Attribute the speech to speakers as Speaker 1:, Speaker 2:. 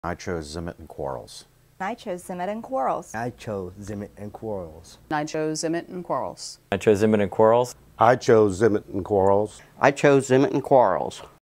Speaker 1: I chose Zimmet and Quarles.
Speaker 2: I chose Zimmet and Quarles.
Speaker 3: I chose Zimmet and Quarles.
Speaker 4: I chose Zimmet and Quarles.
Speaker 5: I chose Zimmet and Quarles.
Speaker 6: I chose Zimmet and Quarles.
Speaker 7: I chose Zimmet and Quarles.